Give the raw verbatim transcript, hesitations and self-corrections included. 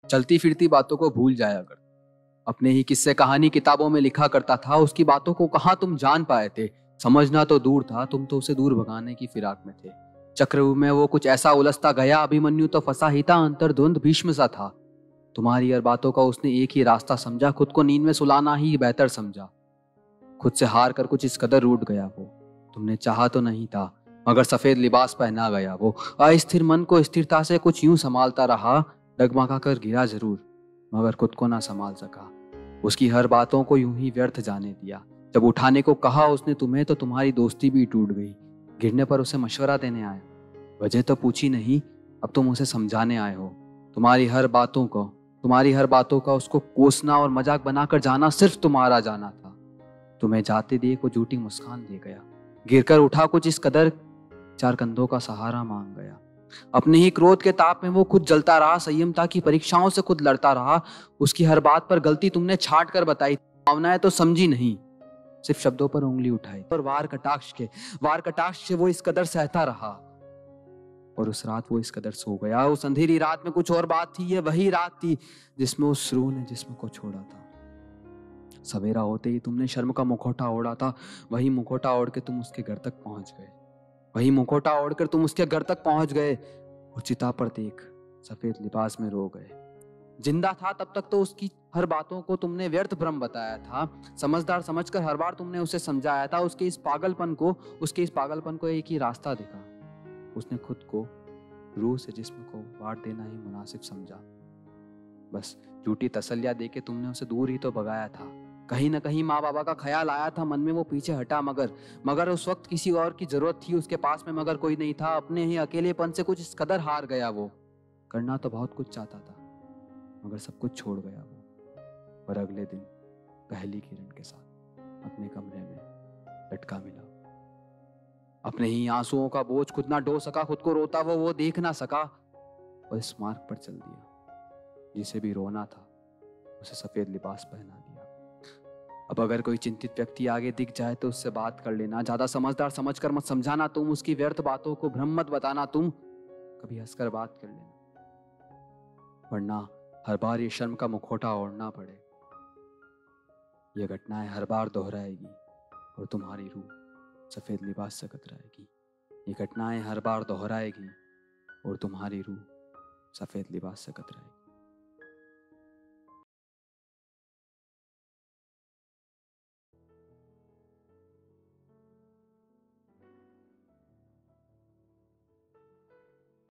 चलती फिरती बातों को भूल जाया कर। अपने ही किस्से कहानी किताबों में लिखा करता था, उसकी बातों को कहाँ तुम जान पाए थे। समझना तो दूर था, तुम तो उसे दूर भगाने की फिराक में थे। चक्रव्यूह में वो कुछ ऐसा उलझता गया, अभिमन्यु तो फंसा ही था, अंतर्द्वंद भीष्म सा था। तुम्हारी हर बातों का उसने एक ही रास्ता समझा, खुद को नींद में सुलाना ही बेहतर समझा। खुद से हार कर कुछ इस कदर रूठ गया वो, तुमने चाहा तो नहीं था, मगर सफेद लिबास पहना गया वो। अस्थिर मन को स्थिरता से कुछ यूं संभालता रहा, डगमगा कर गिरा जरूर, मगर खुद को ना संभाल सका। उसकी हर बातों को यूं ही व्यर्थ जाने दिया। जब उठाने को कहा उसने तुम्हें, तो तुम्हारी दोस्ती भी टूट गई। गिरने पर उसे मशवरा देने आए, वजह तो पूछी नहीं, अब तुम उसे समझाने आए हो। तुम्हारी हर बातों को तुम्हारी हर बातों का उसको कोसना और मजाक बनाकर जाना सिर्फ तुम्हारा जाना था। तुम्हें जाते देख वो झूठी मुस्कान दे गया, गिरकर उठा कुछ इस कदर, चार कंधों का सहारा मांग गया। अपने ही क्रोध के ताप में वो खुद जलता रहा, संयमता की परीक्षाओं से खुद लड़ता रहा। उसकी हर बात पर गलती तुमने छांट कर बताई, भावनाएं तो समझी नहीं, सिर्फ शब्दों पर उंगली उठाई। और वार कटाक्ष के वार कटाक्ष से वो इस कदर सहता रहा, और उस रात वो इस कदर सो गया। उस अंधेरी रात में कुछ और बात थी, ये वही रात थी जिसमें उस रूह ने जिस्म को छोड़ा था। सवेरा होते ही तुमने शर्म का मुखौटा ओढ़ा था, वही मुखौटा ओढ़ के तुम उसके घर तक पहुंच गए वही मुखौटा ओढ़कर तुम उसके घर तक पहुंच गए और चिता पर देख सफेद लिबास में रो गए। जिंदा था तब तक तो उसकी हर बातों को तुमने व्यर्थ भ्रम बताया था, समझदार समझकर हर बार तुमने उसे समझाया था। उसके इस पागलपन को उसके इस पागलपन को एक ही रास्ता दिखा, उसने खुद को रूह से जिस्म को बांट देना ही मुनासिब समझा। बस झूठी तसल्लियां देके तुमने उसे दूर ही तो भगाया था। कहीं ना कहीं माँ बाबा का ख्याल आया था मन में, वो पीछे हटा, मगर मगर उस वक्त किसी और की जरूरत थी उसके पास में, मगर कोई नहीं था। अपने ही अकेलेपन से कुछ इस कदर हार गया वो, करना तो बहुत कुछ चाहता था, मगर सब कुछ छोड़ गया वो। और अगले दिन पहली किरण के साथ अपने कमरे में लटका मिला। अपने ही आंसुओं का बोझ खुद ना ढो सका, खुद को रोता वो वो देख ना सका, और इस मार्ग पर चल दिया। जिसे भी रोना था उसे सफेद लिबास पहना दिया। अब अगर कोई चिंतित व्यक्ति आगे दिख जाए तो उससे बात कर लेना, ज्यादा समझदार समझकर मत समझाना तुम, उसकी व्यर्थ बातों को भ्रम मत बताना तुम, कभी हंसकर बात कर लेना, वरना हर बार ये शर्म का मुखौटा ओढ़ना पड़े। ये घटनाएं हर बार दोहराएगी और तुम्हारी रूह सफेद लिबास से कतराएगी। ये घटनाएं हर बार दोहराएगी और तुम्हारी रूह सफेद लिबास से कतराएगी।